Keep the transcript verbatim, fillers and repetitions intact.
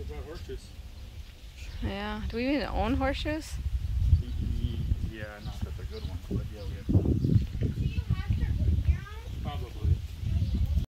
about horseshoes? Yeah. Do we even own horseshoes? Yeah, not that they're good ones, but yeah, we